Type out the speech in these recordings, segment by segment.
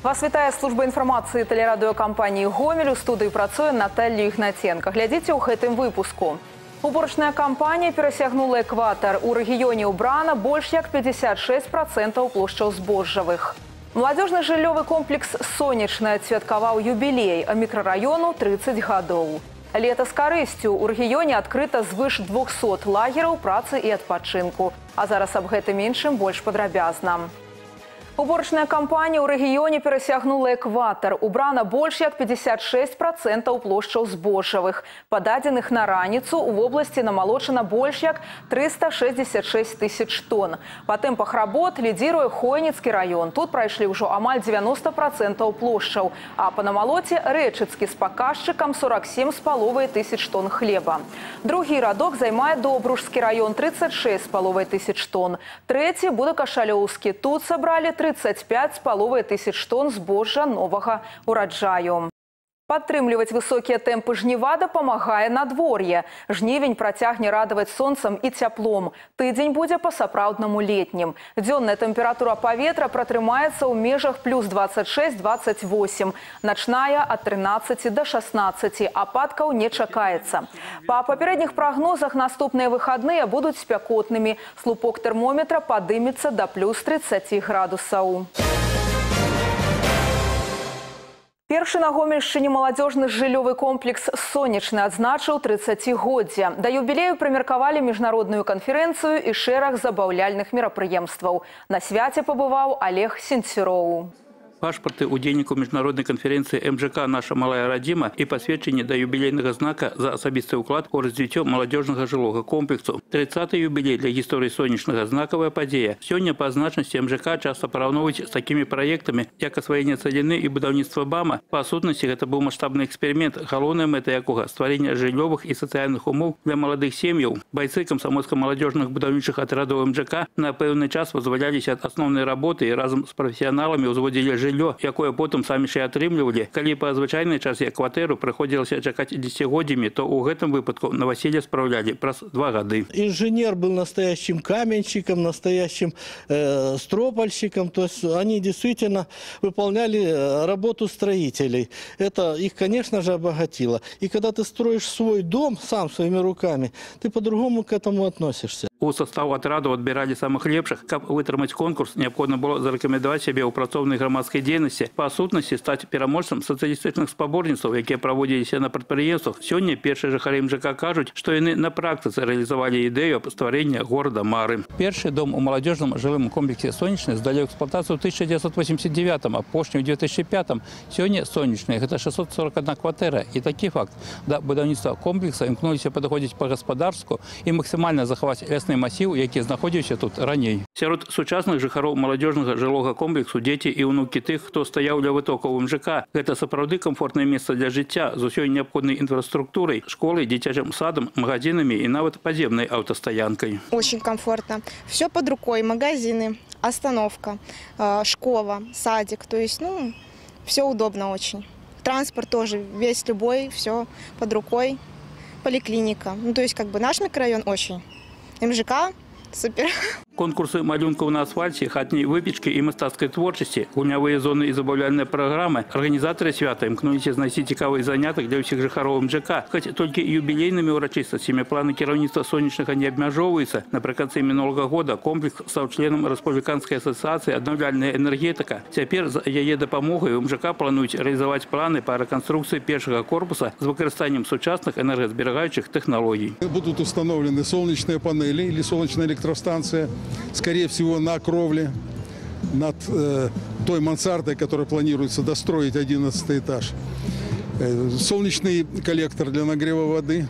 Вас вітае служба інфармацыі тэлерадыёкампаніі «Гомель». У студыі працуе Наталья Ігнаценко. Глядзіце ў гэтым выпуску. Уборачная кампанія перасягнула экватар. У рэгіёне ўбрана больш як 56% плошчаў збожжавых. Маладзёжны жыллёвы комплекс «Сонечны» адсвяткаваў юбілей, а мікрараёну 30 гадоў. Лета з карысцю. У рэгіёне адкрыта звыш 200 лагераў працы і адпачынку. А зараз аб гэтым іншым больш падрабязна. Уборачная кампанія ў рэгіёне перасягнула экватар. Убрана больш як 56% плошчаў збожжавых. Па дадзеных на раніцу у вобласці намалочана больш як 366 тысяч тонн. Па тэмпах работ лідзіруе Хойніцкі раён. Тут прайшлі ўжо амаль 90% плошчаў. А па намалоце Рэчыцкі з паказчыкам 47,5 тысяч тонн хлеба. Другі радок займае Добружскі раён 36,5 тысяч тонн. Трэці Будакашалёўскі. Тут сабралі 35,5 тысяч тонн збожжа новага ураджаю. Падтрымліваць высокія тэмпы жніва дапамагае надвор'е. Жнівень працягне радаваць сонцам і цяплом. Тыдзень будзе па-сапраўднаму летнім. Дзённая тэмпература паветра пратрымаецца ў межах плюс 26-28. Начная ад 13 до 16. Ападкаў не чакаецца. Па папярэдніх прагнозах наступныя выхадныя будуць спякотнымі. Слупок тэрмометра падымецца да плюс 30 градусаў. Першы на Гомельшчыне маладзёжны жыллёвы комплекс «Сонечны» адзначыў 30-годдзе. Да юбілею прымеркавалі міжнародную канферэнцыю і шэраг забаўляльных мерапрыемстваў. На свяце пабываў Олег Сенцюроў. Пашпорты удзельнікаў міжнароднай канферэнцыі МЖК «Наша малая радзіма» і пасведчанне да юбілейнага знака за асабісты ўклад у развіццё маладзёжнага жылога комплексу. 30-й юбілей для гісторыі сонечнага знакавая падзея. Сёння па значнасці МЖК часта параўноўваюць з такімі праектамі, як асваенне цаліны і будаўніцтва БАМа. Па сутнасці гэта быў маштабны эксперымент, галоўная мэта якога стварэнне жыллёвых і сацыяльных умоў для маладых сем'яў. Байцы камсамольска-маладзёжных будаўнічых атрадаў МЖК на пэўны час вызваляліся ад асноўнай работы і разам з прафесіяналамі ўзводзілі жыллё, якое потым самі ж і атрымлівалі. Калі па звычайнай часе кватэру прыходзілася чакаць дзесяцігоддзямі, то ў гэтым выпадку новоселье спраўлялі праз 2 гады. Инженер был настоящим каменщиком, настоящим стропольщиком. То есть они действительно выполняли работу строителей. Это их, конечно же, обогатило. И когда ты строишь свой дом сам своими руками, ты по-другому к этому относишься. У состав атраду адбіралі самых лепшых. Каб вытрымаць конкурс, неабходна было зарэкамендаваць сябе ў працоўнай грамадскай дзейнасці. Па сутнасці стаць пераможцам сацыялістычных спаборніцтваў, якія праводзіліся на прадпрыемствах. Сёння першыя жыхары МЖК кажуць, што яны на практыцы рэалізавалі ідэю аб стварэння горада мары. Першы дом у маладзёжным жылым комплексе «Сонечны» здалі ў эксплуатацыю ў 1989, а апошні ў 2005. Сёння «Сонечны» – гэта 641 кватэра. І такі факт. Да будаўніцтва комплекса імкнуліся падыходзіць па-гаспадарску і максімальна захаваць лясны масіў, які знаходзіўся тут раней. Сярод сучасных жыхароў маладзёжнага жылога комплексу дзеці і ўнукі тых, хто стаяў ля вытокаў МЖК. Гэта сапраўды камфортнае месца для жыцця з усёй неабходнай інфраструктурай, школай, дзіцячым садам, магазинамі і нават падземнай аўтастаянкай. Очень комфортно. Все под рукой. Магазины, остановка, школа, садик. То есть, все удобно очень. Транспорт тоже весь любой, все под рукой. Поликлиника. То есть, наш микрорайон очень. МЖК супер. Конкурсы малюнкаў на асфальце, хатняй выпечкі і мастацкай творчасці, гульнявыя зоны і забаўляльныя праграмы. Арганізатары свята імкнуліся знайсці цікавы занятак для ўсіх жыхароў МЖК. Хоць толькі юбілейнымі ўрачыстасцямі планы кіраўніцтва сонечнага не абмяжоўваюцца. Напрыканцы мінулага года комплекс стаў членам Рэспубліканскай асацыяцыі «Аднаўляльная энергетыка». Цяпер з яе дапамогай у МЖК плануюць рэалізаваць планы па рэканструкцыі першага корпуса з выкарыстаннем сучасных энергазберагаючых тэхналогій. Будут установлены солнечные панели или солнечная электростанция, скорее всего, на кровле над той мансардой, которую планируется достроить 11 этаж. Солнечный коллектор для нагрева воды.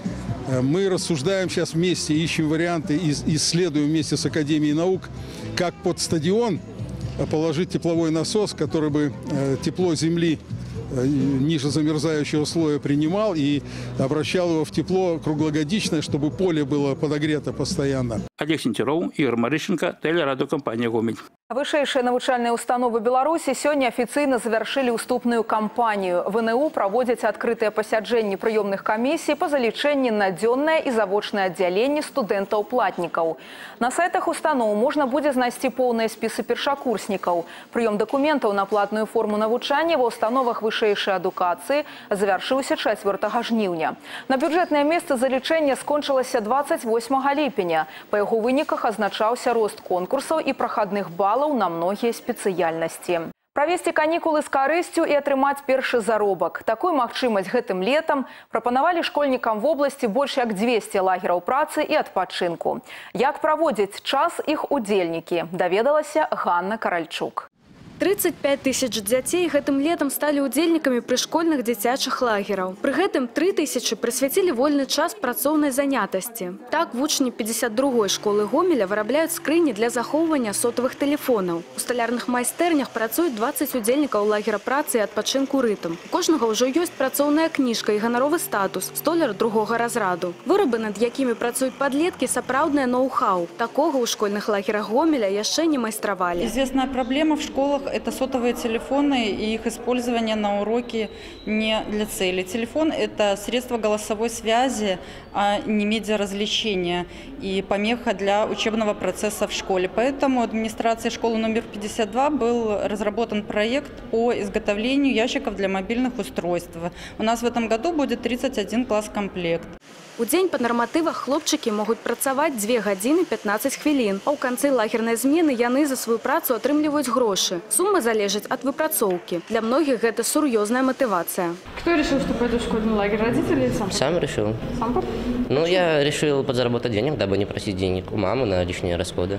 Мы рассуждаем сейчас вместе, ищем варианты, исследуем вместе с Академией наук, как под стадион положить тепловой насос, который бы тепло земли ниже замерзающего слоя принимал и обращал его в тепло круглогодичное, чтобы поле было подогрето постоянно. Олег Сентеров, Игорь Марыщенко, телерадиокомпания «Гомель». Вышэйшыя навучальныя установы Беларусі сёння афіцыйна завяршылі ўступную кампанію. ВНУ праводзяць адкрытыя пасяджэнні прыёмных камісій па залічэнні на дзённае і завочнае аддзяленне студэнтаў-платнікаў. На сайтах устаноў можна будзе знайсці поўныя спісы першакурснікаў. Прыём дакументаў на платную форму навучання ва ўстановах вышэйшай адукацыі завяршыўся 4 жніўня. На бюджэтнае месца залічэння скончылася 28 ліпеня. Па яго выніках азначаўся рост конкурсаў і прахадных балаў на многія спецыяльнасці. Правесці канікулы з карысцю і атрымаць першы заробак. Такую магчымасць гэтым летам прапанавалі школьнікам вобласці больш як 200 лагераў працы і адпачынку. Як праводзяць час іх удзельнікі, даведалася Ганна Каральчук. 35 тысяч дзяцей гэтым летам сталі удзельнікамі прышкольных дзіцячых лагераў. Пры гэтым 3 тысячы прысвяцілі вольны час працоўнай занятасці. Так, вучні 52-й школы Гомеля вырабляюць скрыні для захоўвання сотавых тэлефонаў. У сталярных майстэрнях працуюць 20 удзельнікаў лагера працы і адпачынку «Рытм». У кожнага ўжо ёсць працоўная кніжка і ганаровы статус столяр другога разраду. Вырабы, над якімі працуюць падлеткі, сапраўднае ноу-хау. Такога ў школьных лагерах Гомеля яшчэ не майстравалі. Известная проблема в школах – это сотовые телефоны и их использование на уроке не для цели. Телефон – это средство голосовой связи, а не медиаразвлечения и помеха для учебного процесса в школе. Поэтому администрацией школы номер 52 был разработан проект по изготовлению ящиков для мобильных устройств. У нас в этом году будет 31 класс-комплект. У дзень па нарматывах хлопчыкі могуць працаваць 2 гадзіны 15 хвілін, а ў канцы лагернай змены яны за сваю працу атрымліваюць грошы. Сума залежыць ад выпрацоўкі. Для многіх гэта сур'ёзная мотивация. Кто решил, что пойду в школьный лагерь? Родители или сам? Сам решил. Сам? Ну, я решил подзаработать денег, дабы не просить денег у мамы на личные расходы.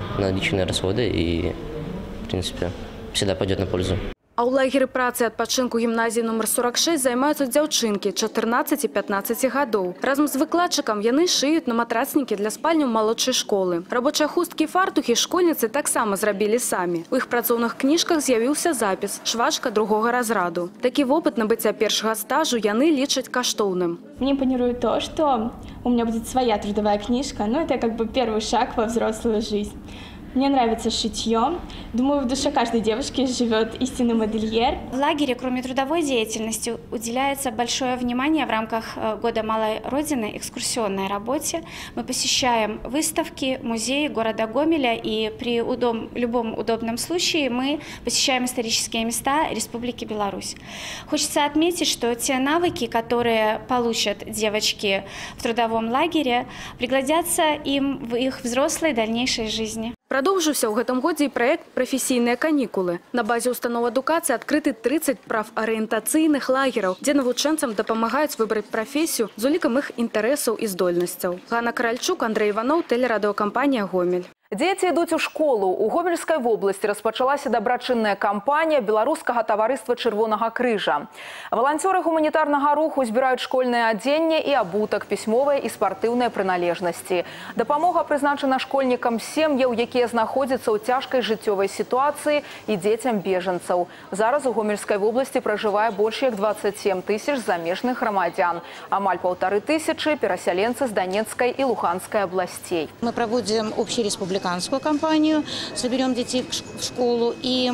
И, в принципе, всегда пойдет на пользу. А ў лагеры працы і адпачынку гімназіі номер 46 займаюцца дзяўчынкі 14 і 15 гадоў. Разам з выкладчыкам яны шыюць на матрацнікі для спальняў малодшай школы. Рабочыя хусткі і фартухі школьніцы таксама зрабілі самі. У іх працоўных кніжках з'явіўся запіс «Швачка другога разраду». Такі вопыт набыцця першага стажу яны лічаць каштоўным. Мне импонирует то, что у меня будет своя трудовая книжка, но это как бы первый шаг во взрослую жизнь. Мне нравится шитье. Думаю, в душе каждой девушки живет истинный модельер. В лагере, кроме трудовой деятельности, уделяется большое внимание в рамках Года Малой Родины экскурсионной работе. Мы посещаем выставки, музеи города Гомеля, и при любом удобном случае мы посещаем исторические места Республики Беларусь. Хочется отметить, что те навыки, которые получат девочки в трудовом лагере, пригодятся им в их взрослой дальнейшей жизни. Продолжился в этом году и проект «Профессийные каникулы». На базе установ адукации открыты 30 правоориентацийных лагеров, где навучэнцам допомагают выбрать профессию з улікам их интересов и здольностей. Ганна Каральчук, Андрей Иванов, телерадиокомпания «Гомель». Дзеці ідуць у школу. У Гомельскай вобласці распачалася дабрачынная кампанія беларускага таварыства Чырвонага крыжа. Валанцёры гуманітарнага руху збіраюць школьнае адзенне і абутак, пісьмовыя і спартыўныя прыналежнасці. Дапамога прызначана школьнікам сем'яў, якія знаходзяцца ў цяжкай жыццёвай сітуацыі, і дзецям бежанцаў. Зараз у Гомельскай вобласці пражывае больш як 27 тысяч замежных грамадзян. Амаль 1500 перасяленцы з Донецкай і Луганскай абласцей. Мы проводим общереспубликанскую кампанию «Соберем детей в школу». И,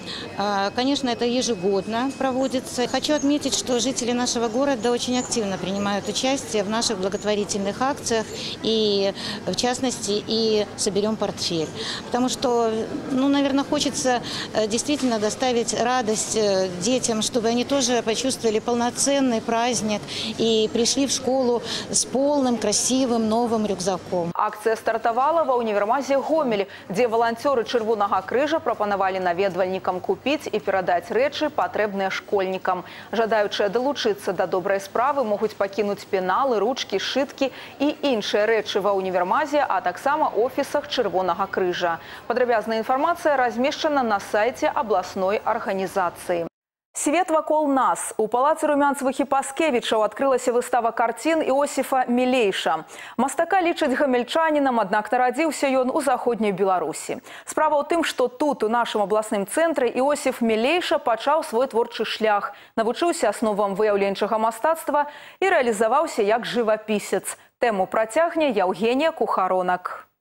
конечно, это ежегодно проводится. Хочу отметить, что жители нашего города очень активно принимают участие в наших благотворительных акциях. И, в частности, и «Соберем портфель». Потому что, наверное, хочется действительно доставить радость детям, чтобы они тоже почувствовали полноценный праздник и пришли в школу с полным, красивым, новым рюкзаком. Акция стартовала ва універмазе Гомель, где волонтеры Чырвонага крыжа пропонували наведвальнікам купить и передать рэчы, патрэбныя школьникам. Жадаючыя долучиться до доброй справы могут покинуть пеналы, ручки, шитки и іншыя рэчы ва універмазе, а таксама офисах Чырвонага крыжа. Падрабязная информация размещена на сайте областной организации. Свет вакол нас. У палацы Румянцевых і Паскевічаў адкрылася выстава карцін Іосіфа Мілейша. Мастака лічаць гамельчанінам, аднак нарадзіўся ён у заходняй Беларусі. Справа ў тым, што тут, у нашым абласным цэнтры, Іосіф Мілейша пачаў свой творчы шлях, навучыўся асновам выяўленчага мастацтва і рэалізаваўся як жывапісец. Тэму працягне Яўгенія Кухаронак.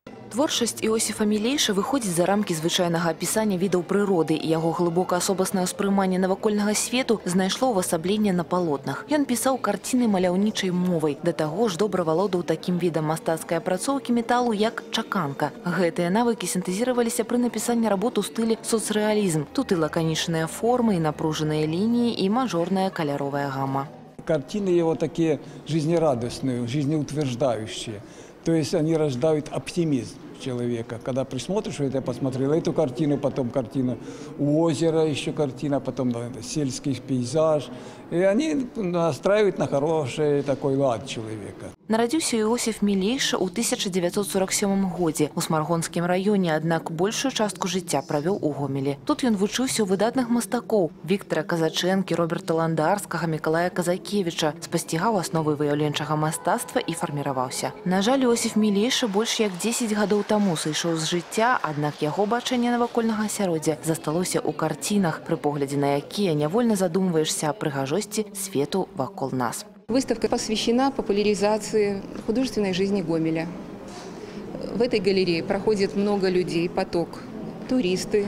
Творчасць Іосіфа Мілейша выходзіць за рамкі звычайнага апісання відаў прыроды, і яго глыбока асобаснае ўспрыманне навакольнага свету знайшло ўвасабленне на палотнах. Ён пісаў карціны маляўнічай мовай, да таго ж добра валодаў такім відам мастацкай апрацоўкі металу, як чаканка. Гэтыя навыкі сінтэзіраваліся пры напісанні работ у стылі соцрэалізм. Тут і лаканічныя формы, і напружаныя лініі, і мажорная каляровая гама. Картины его такие жизнерадостные, жизнеутверждающие. То есть они рождают оптимизм человека. Когда присмотришь, вот я посмотрел эту картину, потом картину у озера, еще картина, потом сельский пейзаж. И они настраивают на хороший такой лад человека. Нарадзіўся Іосіф Мілейша ў 1947 годзе у Смаргонскім раёне, аднак большую частку жыцця правёў у Гомелі. Тут ён вучыўся ў выдатных мастакоў Віктара Казачэнкі, Роберта Ландарскага, Мікалая Казакевіча, спасцігаў асновы выяўленчага мастацтва і фарміраваўся. На жаль, Іосіф Мілейша больш як 10 гадоў таму сышоў з жыцця, аднак яго бачанне навакольнага асяроддзя засталося ў карцінах, пры поглядзе на якія нявольна задумваешся аб прыгажосці свету вакол нас. Выставка посвящена популяризации художественной жизни Гомеля. В этой галерее проходит много людей, поток, туристы,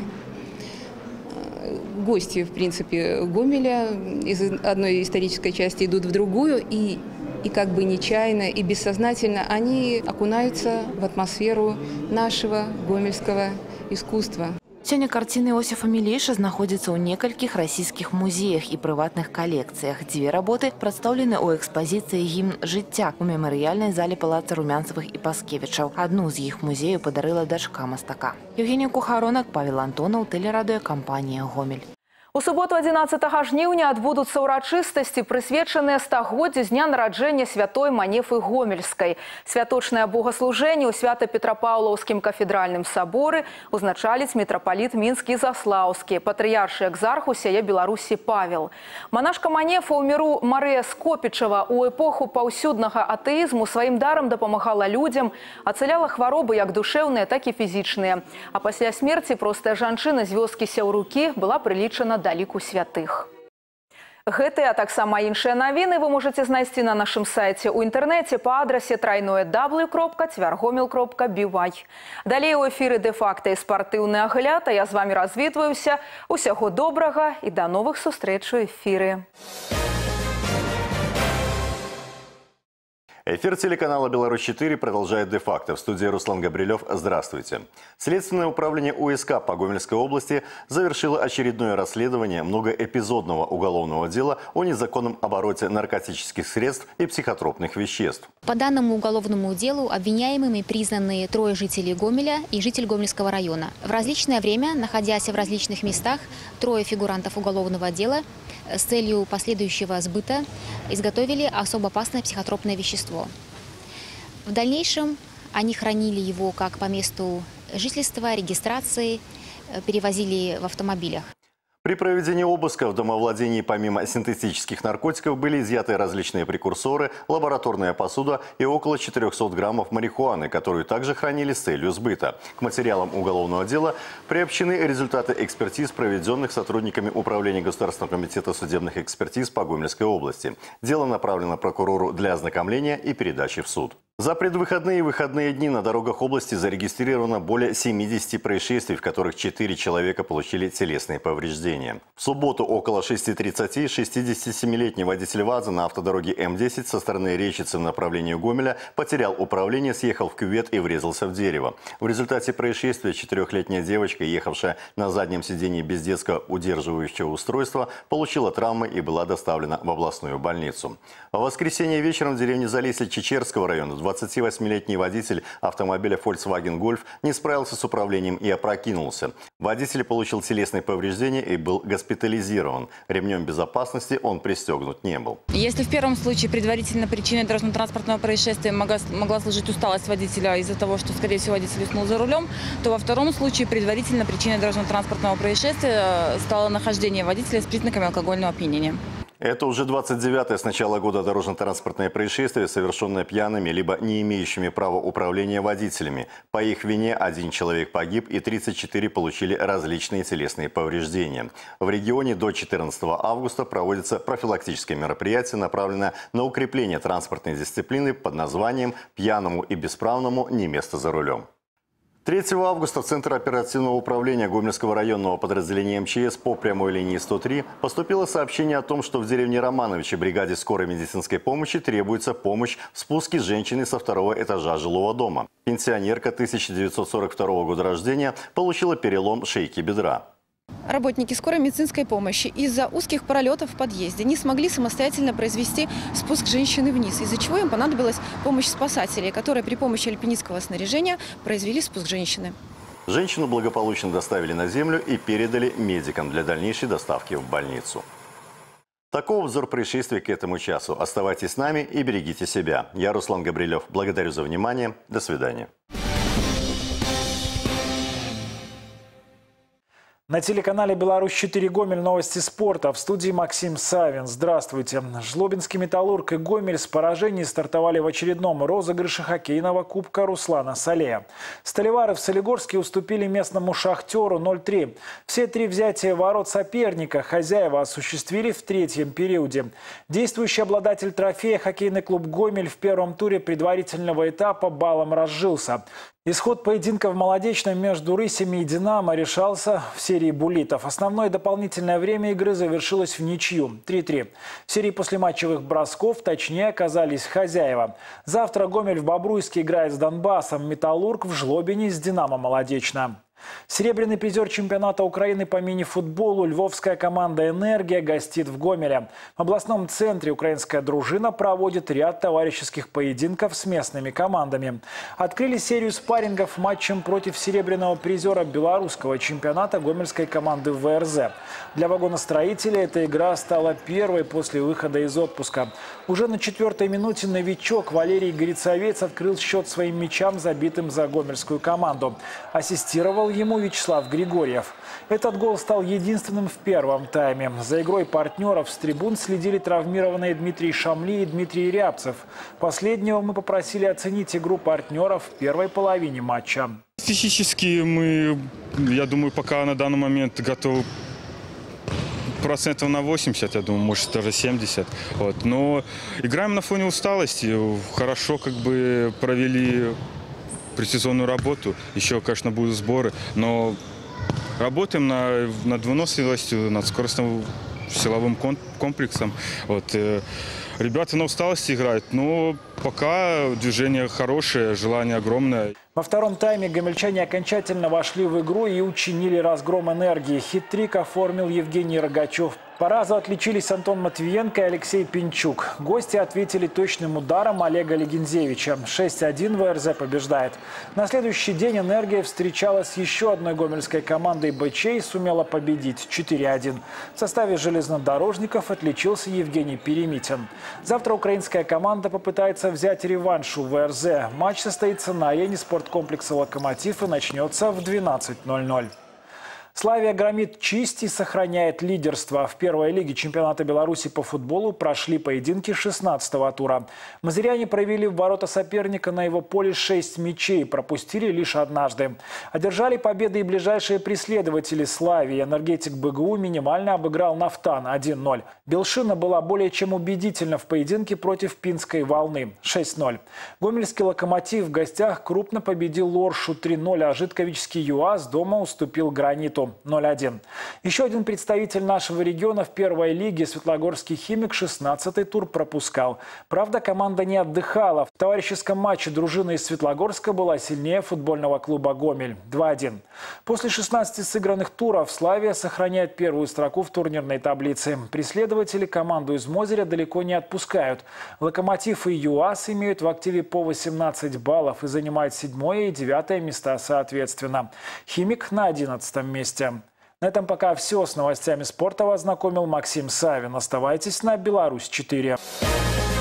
гости, в принципе, Гомеля из одной исторической части идут в другую, и как бы нечаянно, и бессознательно они окунаются в атмосферу нашего гомельского искусства. Сёння карціны Іосіфа Мілейша знаходзяцца ў некалькіх расійскіх музеях і прыватных калекцыях. Дзве работы прадстаўлены ў экспазіцыі «Гімн жыцця» у мемарыяльнай зале палаца Румянцевых і Паскевічаў. Адну з іх музею падарыла дачка мастака. Евгенія Кухаронак, Павел Антонаў, тэлерадыёкампанія «Гомель». У суботу 11 жніўня адбудуцца ўрачыстасці, прысвечаныя стагоддзю з дня нараджэння святой Манефы Гомельскай. Святочнае богаслужэнне ў Свята-Петрапаўлаўскім кафедральным саборы узначаліць мітрапаліт Мінскі і Заслаўскі, патрыяршы экзарх усяе Беларусі Павел. Манашка Манефа ў міру Марыя Скопічава у эпоху паўсюднага атэізму сваім дарам дапамагала людзям, ацаляла хваробы як душэўныя, так і фізічныя. А пасля смерці простая жанчына з вёскі Сяўрукі была прылічана да ліку святых. Гэтыя, а таксама іншыя навіны вы можаце знайсці на нашым сайце ў інтэрнэце па адрасе www.tvrgomel.by. Далей у эфіры «Де-факта» і спартыўны агляд, а я з вамі развітваюся. Усяго добрага і да новых сустрэч у эфіры. Эфир телеканала «Беларусь-4» продолжает «Де-факто». В студии Руслан Габрилев. Здравствуйте. Следственное управление УСК по Гомельской области завершило очередное расследование многоэпизодного уголовного дела о незаконном обороте наркотических средств и психотропных веществ. По данному уголовному делу обвиняемыми признаны 3 жителей Гомеля и житель Гомельского района. В различное время, находясь в различных местах, 3 фигурантов уголовного дела с целью последующего сбыта изготовили особо опасное психотропное вещество. В дальнейшем они хранили его как по месту жительства, регистрации, перевозили в автомобилях. При проведении обыска в домовладении помимо синтетических наркотиков были изъяты различные прекурсоры, лабораторная посуда и около 400 граммов марихуаны, которую также хранили с целью сбыта. К материалам уголовного дела приобщены результаты экспертиз, проведенных сотрудниками Управления Государственного комитета судебных экспертиз по Гомельской области. Дело направлено прокурору для ознакомления и передачи в суд. За предвыходные и выходные дни на дорогах области зарегистрировано более 70 происшествий, в которых 4 человека получили телесные повреждения. В субботу около 6:30 67-летний водитель ВАЗа на автодороге М10 со стороны Речицы в направлении Гомеля потерял управление, съехал в кювет и врезался в дерево. В результате происшествия 4-летняя девочка, ехавшая на заднем сидении без детского удерживающего устройства, получила травмы и была доставлена в областную больницу. В воскресенье вечером в деревне Залесье Чечерского района 28-летний водитель автомобиля Volkswagen Golf не справился с управлением и опрокинулся. Водитель получил телесные повреждения и был госпитализирован. Ремнем безопасности он пристегнут не был. Если в первом случае предварительно причиной дорожно-транспортного происшествия могла служить усталость водителя из-за того, что, скорее всего, водитель уснул за рулем, то во втором случае предварительно причиной дорожно-транспортного происшествия стало нахождение водителя с признаками алкогольного опьянения. Это уже 29-е с начала года дорожно-транспортное происшествие, совершенное пьяными либо не имеющими права управления водителями. По их вине 1 человек погиб и 34 получили различные телесные повреждения. В регионе до 14 августа проводится профилактическое мероприятие, направленное на укрепление транспортной дисциплины под названием «Пьяному и бесправному не место за рулем». 3 августа в Центр оперативного управления Гомельского районного подразделения МЧС по прямой линии 103 поступило сообщение о том, что в деревне Романовичи бригаде скорой медицинской помощи требуется помощь в спуске женщины со 2-го этажа жилого дома. Пенсионерка 1942 года рождения получила перелом шейки бедра. Работники скорой медицинской помощи из-за узких пролетов в подъезде не смогли самостоятельно произвести спуск женщины вниз, из-за чего им понадобилась помощь спасателей, которые при помощи альпинистского снаряжения произвели спуск женщины. Женщину благополучно доставили на землю и передали медикам для дальнейшей доставки в больницу. Таков обзор происшествий к этому часу. Оставайтесь с нами и берегите себя. Я Руслан Габрилев. Благодарю за внимание. До свидания. На телеканале «Беларусь-4 Гомель» новости спорта. В студии Максим Савин. Здравствуйте. Жлобинский «Металлург» и «Гомель» с поражений стартовали в очередном розыгрыше хоккейного кубка Руслана Салея. Сталевары в Солигорске уступили местному «Шахтеру» 0-3. Все 3 взятия ворот соперника хозяева осуществили в 3-м периоде. Действующий обладатель трофея хоккейный клуб «Гомель» в первом туре предварительного этапа баллом разжился. Исход поединка в молодечном между «Рысями» и «Динамо» решался в серии буллитов. Основное дополнительное время игры завершилось в ничью 3-3. В серии послематчевых бросков точнее оказались хозяева. Завтра Гомель в Бобруйске играет с Донбассом, «Металлург» в Жлобине с «Динамо» Молодечно. Серебряный призер чемпионата Украины по мини-футболу львовская команда «Энергия» гостит в Гомеле. В областном центре украинская дружина проводит ряд товарищеских поединков с местными командами. Открыли серию спаррингов матчем против серебряного призера белорусского чемпионата гомельской команды ВРЗ. Для вагоностроителей эта игра стала первой после выхода из отпуска. Уже на 4-й минуте новичок Валерий Горицовец открыл счет своим мячам, забитым за гомельскую команду. Ассистировал ему Вячеслав Григорьев. Этот гол стал единственным в первом тайме. За игрой партнеров с трибун следили травмированные Дмитрий Шамли и Дмитрий Рябцев. Последнего мы попросили оценить игру партнеров в первой половине матча. Физически мы, я думаю, пока на данный момент готовы процентов на 80, я думаю, может даже 70. Вот. Но играем на фоне усталости. Хорошо провели предсезонную работу. Еще, конечно, будут сборы, но работаем над выносливостью, над скоростным силовым комплексом. Вот. Ребята на усталости играют, но пока движение хорошее, желание огромное. Во втором тайме гомельчане окончательно вошли в игру и учинили разгром «Энергии». Хит-трик оформил Евгений Рогачев. По разу отличились Антон Матвиенко и Алексей Пинчук. Гости ответили точным ударом Олега Легензевича. 6-1 ВРЗ побеждает. На следующий день «Энергия» встречалась с еще одной гомельской командой БЧ и сумела победить 4-1. В составе железнодорожников отличился Евгений Перемитин. Завтра украинская команда попытается взять реванш у ВРЗ. Матч состоится на арене спорткомплекса «Локомотив» и начнется в 12:00. Славия громит Чисть и сохраняет лидерство. В первой лиге чемпионата Беларуси по футболу прошли поединки 16-го тура. Мазыряне провели в ворота соперника на его поле 6 мячей, пропустили лишь однажды. Одержали победы и ближайшие преследователи Славии. Энергетик БГУ минимально обыграл Нафтан 1-0. Белшина была более чем убедительна в поединке против Пинской Волны 6-0. Гомельский Локомотив в гостях крупно победил Оршу 3-0, а Житковичский ЮАЗ дома уступил Граниту 0-1. Еще один представитель нашего региона в первой лиге, Светлогорский Химик, 16-й тур пропускал. Правда, команда не отдыхала. В товарищеском матче дружина из Светлогорска была сильнее футбольного клуба «Гомель» 2-1. После 16 сыгранных туров Славия сохраняет первую строку в турнирной таблице. Преследователи команду из Мозыря далеко не отпускают. Локомотив и ЮАС имеют в активе по 18 баллов и занимают 7-е и 9-е места соответственно. Химик на 11-м месте. На этом пока все. С новостями спорта вас знакомил Максим Савин. Оставайтесь на Беларусь-4.